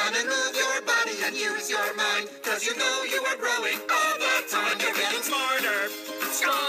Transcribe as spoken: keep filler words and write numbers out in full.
fun and move your body and use your mind. Cause you know you are growing all the time. You're getting smarter, stronger.